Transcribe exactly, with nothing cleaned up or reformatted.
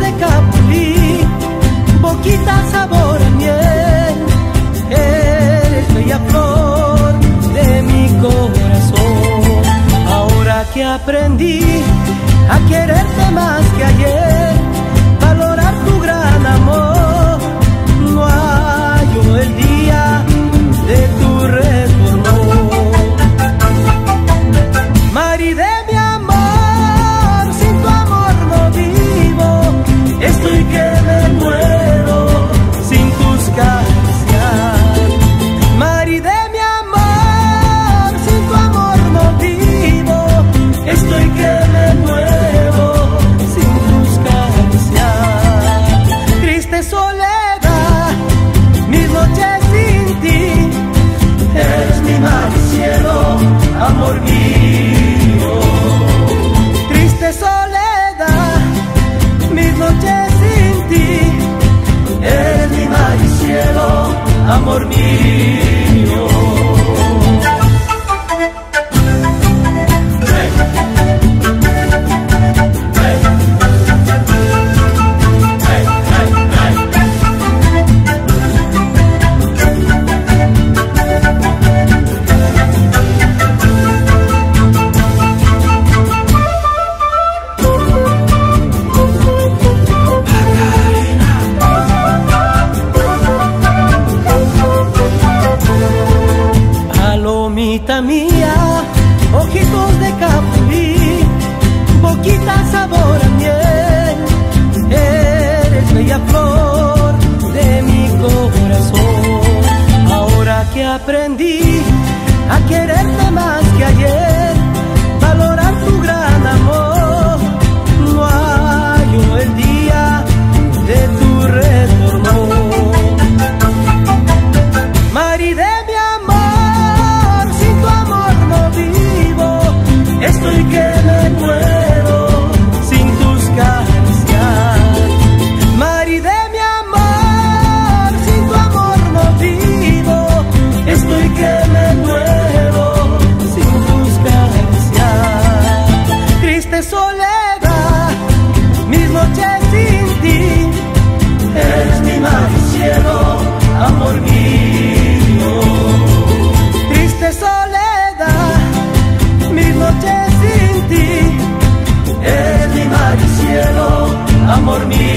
de capulí, boquita sabor a miel, eres bella flor de mi corazón. Ahora que aprendí a quererte más que ayer, valorar tu gran amor, no hallo el día de tu retorno. Mari de mi amor, sin tu amor no vivo, estoy que me muero sin tus caricias. Mari de mi amor, sin tu amor no vivo, estoy que me muero sin tus caricias. Triste soledad, mis noches sin ti, eres mi mar y cielo, amor mío. Triste soledad, mis noches sin ti, eres mi mar y cielo, amor mío. Palomita mía, ojitos de capulí, boquita sabor a miel, eres bella flor de mi corazón. Ahora que aprendí a quererte más que ayer, valorar tu gran amor, no hallo el día de tu retorno. Mari de mi amor, sin tu amor no vivo, estoy que me muero sin tus caricias. Mari de mi amor, sin tu amor no vivo, estoy que me muero sin tus caricias. Triste soledad, mis noches sin ti, eres mi mar y cielo, amor mío. Triste soledad, mis noches sin ti, eres mi mar y cielo, amor mío.